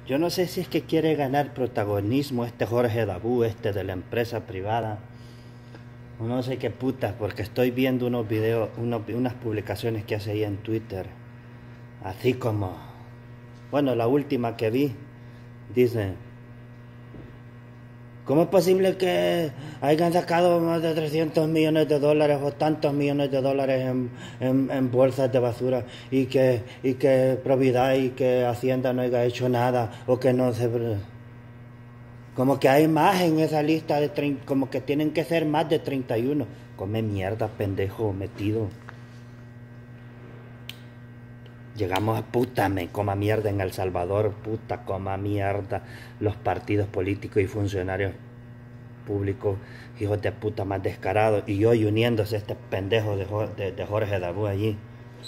Yo no sé si es que quiere ganar protagonismo este Jorge Dabú, este de la empresa privada. O no sé qué putas, porque estoy viendo unos videos, unas publicaciones que hace ahí en Twitter. Así como, bueno, la última que vi, dice, ¿cómo es posible que hayan sacado más de 300 millones de dólares o tantos millones de dólares en bolsas de basura y que Providad y que Hacienda no haya hecho nada o que no se... Como que hay más en esa lista de 30, como que tienen que ser más de 31. Come mierda, pendejo, metido. Llegamos a puta, me coma mierda en El Salvador, puta, coma mierda. Los partidos políticos y funcionarios públicos, hijos de puta más descarados. Y hoy uniéndose este pendejo de Jorge Dabú allí.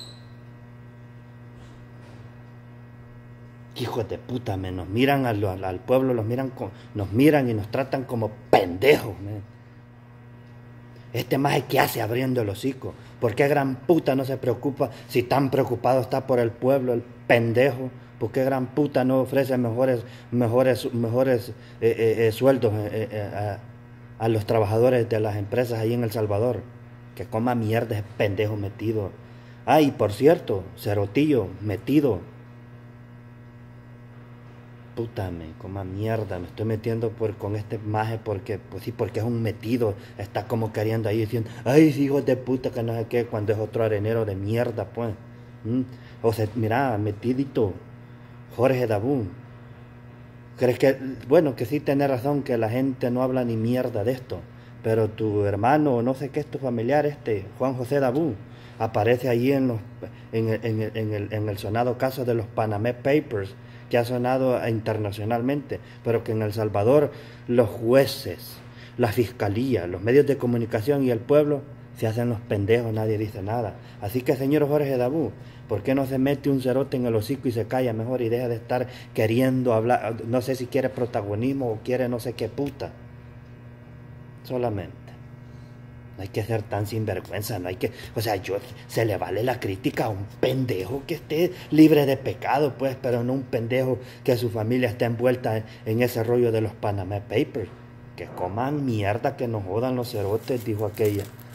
Hijos de puta, nos miran al pueblo, nos miran y nos tratan como pendejos, man. Este maje que hace abriendo el hocico. ¿Por qué gran puta no se preocupa si tan preocupado está por el pueblo, el pendejo? ¿Por qué gran puta no ofrece mejores sueldos a los trabajadores de las empresas ahí en El Salvador? Que coma mierda ese pendejo metido. Ay, por cierto, Cerotillo metido. Puta, me coma mierda, me estoy metiendo con este maje porque, pues sí, porque es un metido, está como queriendo ahí diciendo, ay, hijos de puta, que no sé qué, cuando es otro arenero de mierda, pues. O sea, mira, metidito, Jorge Dabú. ¿Crees que, bueno, que sí tiene razón, que la gente no habla ni mierda de esto, pero tu hermano, no sé qué es tu familiar, Juan José Dabú, aparece ahí en el sonado caso de los Panama Papers, que ha sonado internacionalmente, pero que en El Salvador los jueces, la fiscalía, los medios de comunicación y el pueblo se hacen los pendejos, nadie dice nada. Así que, señor Jorge Dabú, ¿por qué no se mete un cerote en el hocico y se calla mejor y deja de estar queriendo hablar? No sé si quiere protagonismo o quiere no sé qué puta. Solamente. No hay que ser tan sinvergüenza, no hay que... O sea, se le vale la crítica a un pendejo que esté libre de pecado, pues, pero no un pendejo que su familia esté envuelta en ese rollo de los Panama Papers. Que coman mierda, que nos jodan los cerotes, dijo aquella.